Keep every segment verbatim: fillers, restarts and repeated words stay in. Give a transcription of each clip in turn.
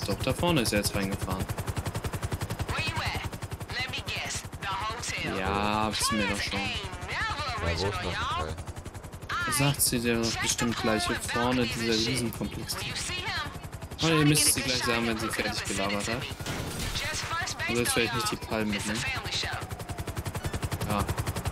Doch, da vorne ist er jetzt reingefahren. Ja, ist mir doch schon. Ja, wo ist das Hotel? Sagt sie dir doch bestimmt gleich hier vorne, dieser Riesenkomplex. Oh, ihr müsst sie gleich sagen, wenn sie fertig gelabert hat. Also jetzt vielleicht nicht die Palmen mitnehmen. Ja.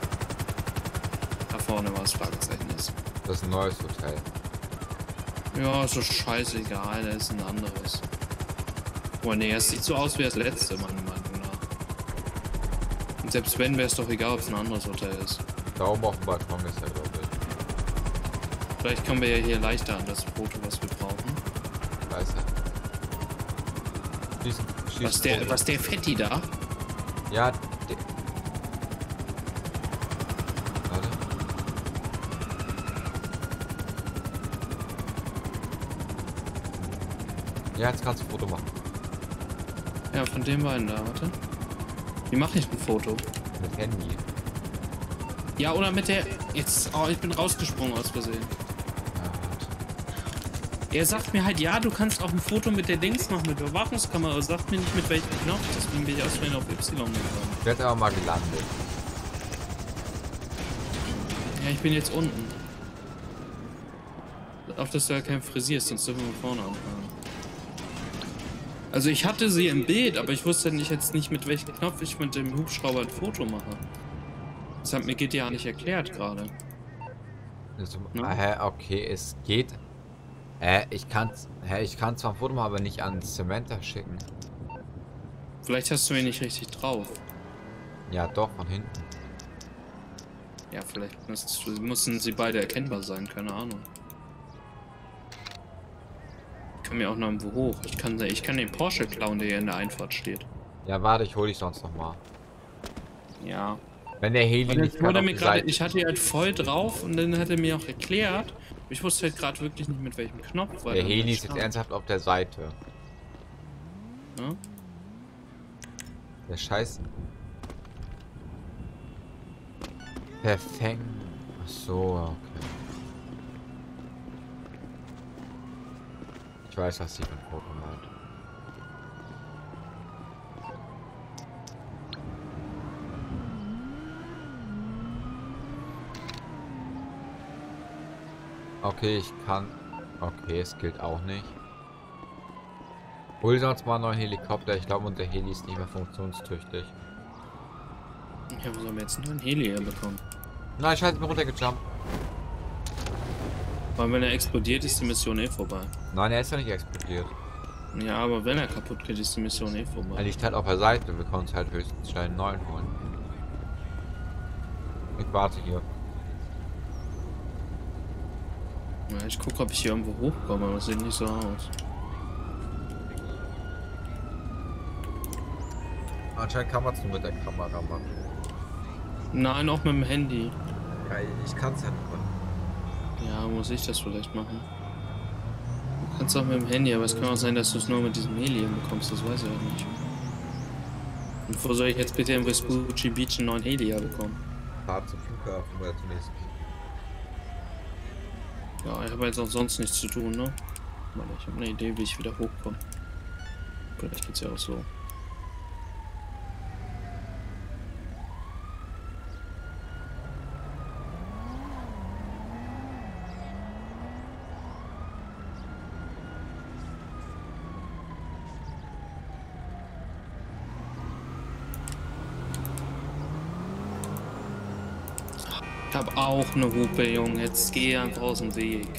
Da vorne war das Fragezeichen ist. Das ist ein neues Hotel. Ja, ist doch scheißegal, da ist ein anderes. Oh ne, es sieht so aus wie das letzte, meiner Meinung nach. Und selbst wenn, wäre es doch egal, ob es ein anderes Hotel ist. Da oben auf dem Balkon ist er, glaube ich. Vielleicht kommen wir ja hier leichter an das Foto, was wir brauchen. Da ist er. Schießen, schießen, Was der, was der Fetti da? Ja, der. Warte. Ja, jetzt kannst du ein Foto machen. Ja, von dem beiden da, warte. Wie mache ich ein Foto? Mit Handy. Ja, oder mit der... Jetzt... Oh, ich bin rausgesprungen aus Versehen. Ja, warte. Er sagt mir halt, ja, du kannst auch ein Foto mit der Dings machen, mit der Überwachungskamera, aber sagt mir nicht mit welchem Knopf. Deswegen bin ich aus Versehen auf Y gegangen. Ich werde aber mal gelandet. Ja, ich bin jetzt unten. Auf dass du ja kein frisierst, sonst dürfen wir vorne anfangen. Also ich hatte sie im Bild, aber ich wusste nicht jetzt nicht, mit welchem Knopf ich mit dem Hubschrauber ein Foto mache. Das hat mir G T A nicht erklärt gerade. Also, Ne? ah, hä, okay, es geht. Hä, ich kann, hä, ich kann zwar ein Foto machen, aber nicht an Samantha schicken. Vielleicht hast du ihn nicht richtig drauf. Ja, doch, von hinten. Ja, vielleicht müsst, müssen sie beide erkennbar sein, keine Ahnung. Ich kann mir auch noch irgendwo hoch. Ich kann, ich kann den Porsche klauen, der hier in der Einfahrt steht. Ja, warte, ich hole dich sonst noch mal. Ja. Wenn der Heli Und nicht jetzt wurde kann, mir auf die gerade, Seite- ich hatte halt voll drauf und dann hat er mir auch erklärt. Ich wusste halt gerade wirklich nicht mit welchem Knopf. Weil Der dann Heli nicht ist jetzt stand. ernsthaft auf der Seite. Ja? Der Scheiß. Perfekt. Ach so, okay. Ich weiß, was sie für ein Foto meint. Okay, ich kann. Okay, es gilt auch nicht. Hol sonst mal einen neuen Helikopter. Ich glaube, unser Heli ist nicht mehr funktionstüchtig. Ja, wo sollen wir jetzt einen neuen Heli herbekommen? Nein, scheiße, ich bin runtergejumpt. Weil wenn er explodiert, ist die Mission eh vorbei. Nein, er ist ja nicht explodiert. Ja, aber wenn er kaputt geht, ist die Mission eh Er vorbei. liegt halt auf der Seite. Wir können uns halt höchstens schnell einen neuen holen. Ich warte hier. Ja, ich gucke, ob ich hier irgendwo hochkomme, aber das sieht nicht so aus. Anscheinend kann man es nur mit der Kamera machen. Nein, auch mit dem Handy. Ja, ich kann es ja nicht machen. Ja, muss ich das vielleicht machen. Du kannst auch mit dem Handy, aber es kann auch sein, dass du es nur mit diesem Heli hinbekommst, das weiß ich auch nicht. Und wo soll ich jetzt bitte im Vespucci Beach einen neuen Heli herbekommen? Fahrt zum Flughafen oder zum nächsten. Ja, ich habe jetzt auch sonst nichts zu tun, ne? Warte, ich habe eine Idee, wie ich wieder hochkomme. Vielleicht geht's ja auch so. Ich hab auch eine Hupe, Junge. Jetzt geh einfach aus dem Weg.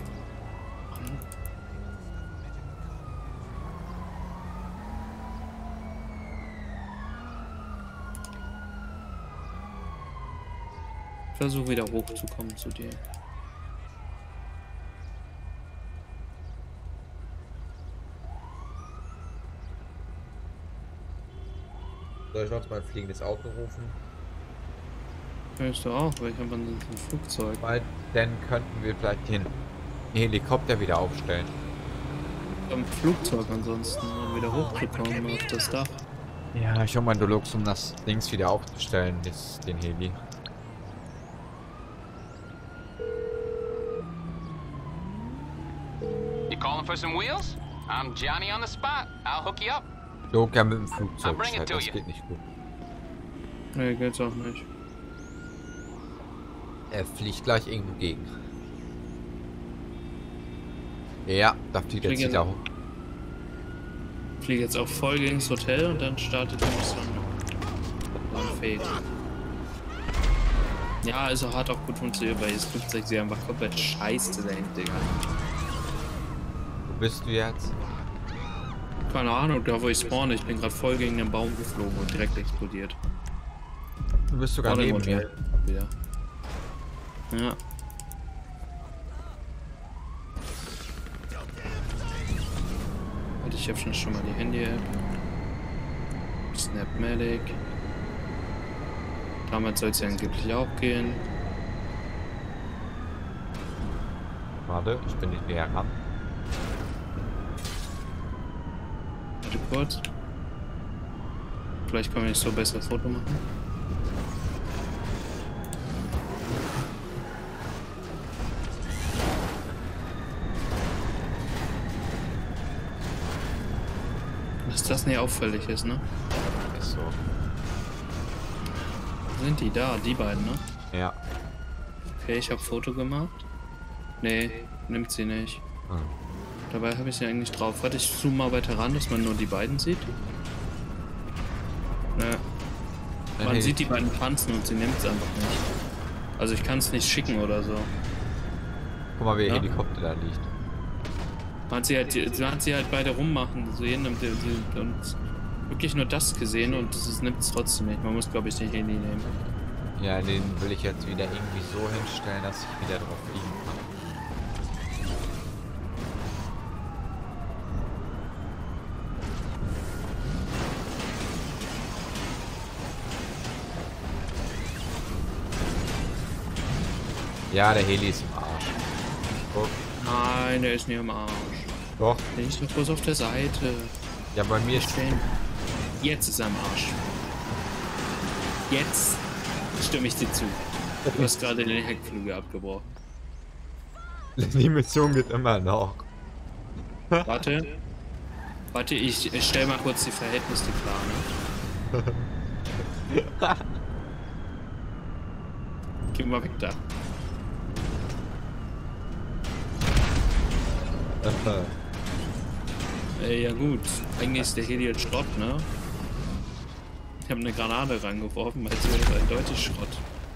Ich versuche wieder hochzukommen zu dir. Soll ich noch mal ein fliegendes Auto rufen? Hörst du auch? Weil ich habe ein Flugzeug. Weil dann könnten wir vielleicht den Helikopter wieder aufstellen. Am Flugzeug ansonsten, um wieder hochzukommen auf das Dach. Ja, ich hole mal Deluxe, um das Dings wieder aufzustellen, das, den Heli. You calling for some wheels? I'm Johnny on the spot. I'll hook you up. So gern mit dem Flugzeug. I'll bring it Scheiße, to das you. geht nicht gut. Nee, geht's auch nicht. Er fliegt gleich irgendwo gegen. Ja, da fliegt jetzt Fliege- wieder hoch. Ich fliege jetzt auch voll gegen das Hotel und dann startet die Mission. Dann fehlt. Ja, also hat auch gut funktioniert, weil das Flugzeug sie einfach komplett scheiße da hinten, Digga. Wo bist du jetzt? Keine Ahnung, da wo ich spawne, ich bin gerade voll gegen den Baum geflogen und direkt explodiert. Du bist sogar Gerade im neben mir. Hotel wieder. Ja. Warte, ich öffne schon mal die Handy-App. Snapmatic. Damals soll es ja angeblich auch gehen. Warte, ich bin nicht näher ran. Warte kurz. Vielleicht kann ich so besser Foto machen. Dass das nicht auffällig ist, ne? Ist so. Sind die da? Die beiden, ne? Ja. Okay, ich habe Foto gemacht. Nee, nimmt sie nicht. Hm. Dabei habe ich sie eigentlich drauf. Warte, ich zoome mal weiter ran, dass man nur die beiden sieht. Ja. Man Nee. sieht die beiden tanzen und sie nimmt es einfach nicht. Also ich kann es nicht schicken oder so. Guck mal, wie der Ja. Helikopter da liegt. Man hat sie halt, man hat sie halt beide rummachen sehen und, und, und wirklich nur das gesehen und das nimmt es trotzdem nicht. Man muss, glaube ich, den Handy nehmen. Ja, den will ich jetzt wieder irgendwie so hinstellen, dass ich wieder drauf fliegen kann. Ja, der Heli ist im Arsch. Guck. Nein, der ist nicht am Arsch. Doch. Der ist nur bloß auf der Seite. Ja, bei mir ist Stellen. Jetzt ist er am Arsch. Jetzt stimme ich dir zu. Du hast gerade den Heckflügel abgebrochen. die Mission geht immer noch. Warte. Warte, ich, ich stell mal kurz die Verhältnisse klar, ne? Geh mal weg da. Äh, ja gut, eigentlich ist der Heli jetzt Schrott, ne? Ich habe eine Granate rangeworfen, also ist eindeutig Schrott.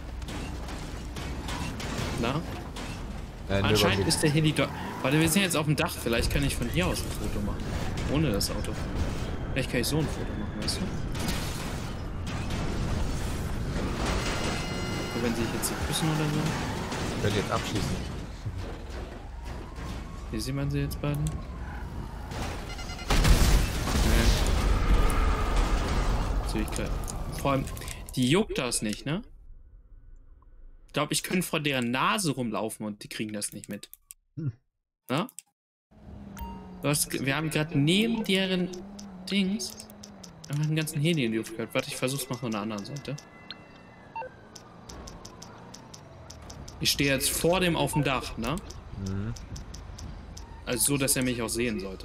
Na? Äh, Anscheinend ist der Heli doch... Warte, wir sind jetzt auf dem Dach, vielleicht kann ich von hier aus ein Foto machen. Ohne das Auto. Vielleicht kann ich so ein Foto machen, weißt du? So, wenn sie sich jetzt so küssen oder so. Ich werde jetzt abschießen. Wie sieht man sie jetzt beiden? Nee. Vor allem, die juckt das nicht, ne? Ich glaube, ich könnte vor deren Nase rumlaufen und die kriegen das nicht mit. Hm. Ja? Du hast, wir haben gerade neben deren Dings einfach einen ganzen Heli in die Luft gehört. Warte, ich versuch's mal von der anderen Seite. Ich stehe jetzt vor dem auf dem Dach, ne? Mhm. Also so, dass er mich auch sehen sollte.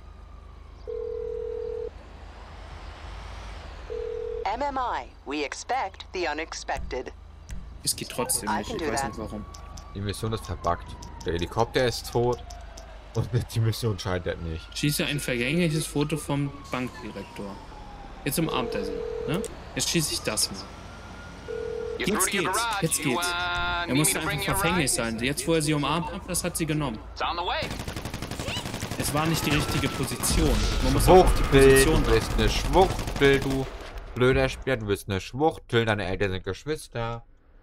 M M I, we expect the unexpected. Es geht trotzdem nicht, ich weiß nicht warum. Die Mission ist verbuggt. Der Helikopter ist tot. Und die Mission scheitert nicht. Schieße ein vergängliches Foto vom Bankdirektor. Jetzt umarmt er sie, ne? Jetzt schieße ich das mal. Jetzt geht's, jetzt geht's. Er musste einfach verfänglich sein. Jetzt, wo er sie umarmt hat, das hat sie genommen. Es war nicht die richtige Position. Man muss auch auf die Schwuchtel, Position du bist eine Schwuchtel, du blöder Speer, du bist eine Schwuchtel, deine Eltern sind Geschwister.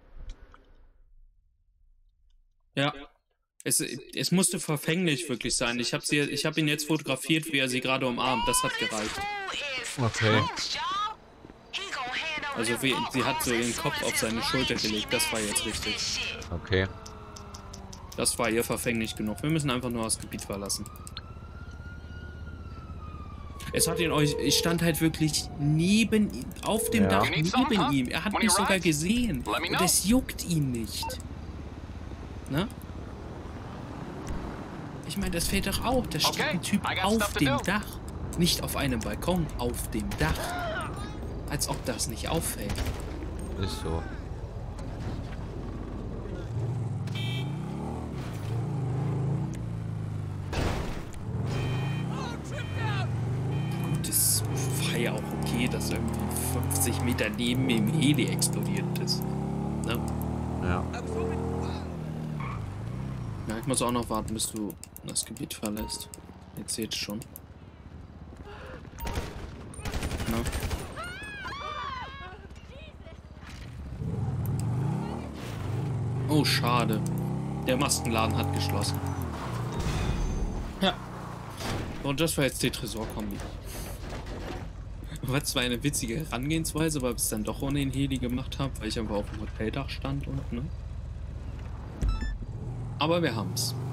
Ja. Es, es musste verfänglich wirklich sein. Ich habe sie, ich habe ihn jetzt fotografiert, wie er sie gerade umarmt. Das hat gereicht. Okay. Also wie, sie hat so ihren Kopf auf seine Schulter gelegt. Das war jetzt richtig. Okay. Das war ihr verfänglich genug. Wir müssen einfach nur das Gebiet verlassen. Es hat ihn euch. Ich stand halt wirklich neben ihm, auf dem Ja. Dach neben ihm. Er hat mich sogar gesehen. Und es juckt ihn nicht. Ne? Ich Ich meine, das fällt doch auf. Da steht Okay, ein Typ I got auf stuff to dem do. Dach. Nicht auf einem Balkon, auf dem Dach. Als ob das nicht auffällt. Ist so. Gut, es war ja auch okay, dass irgendwie fünfzig Meter neben dem Heli explodiert ist. Ne? Ja. Ja, ich muss auch noch warten, bis du das Gebiet verlässt. Jetzt jetzt schon. Ne? Oh, schade. Der Maskenladen hat geschlossen. Ja. Und das war jetzt die Tresor-Kombi. War zwar eine witzige Herangehensweise, aber ich es dann doch ohne den Heli gemacht habe, weil ich einfach auf dem Hoteldach stand und, ne? Aber wir haben's.